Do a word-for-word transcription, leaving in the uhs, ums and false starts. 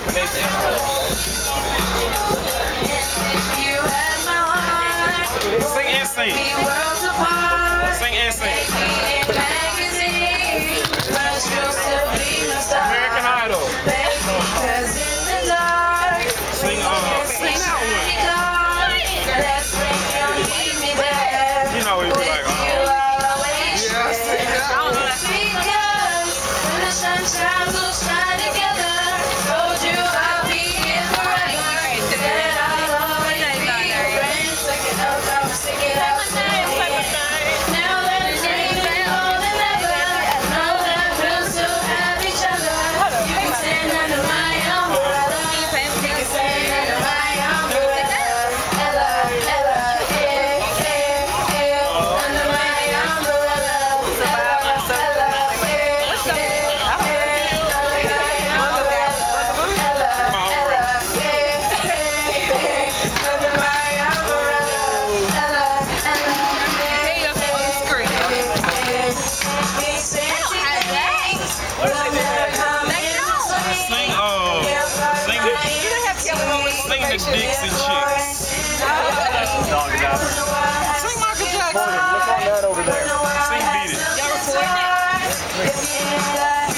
Sing and sing. Sing and sing. American Idol. Sing, uh, sing that one. You know, we were like, oh. Yeah, sing that one. Sing the Dixie Chicks. Dog it out. Sing Michael Jackson. Look on that over there. Sing Beat It.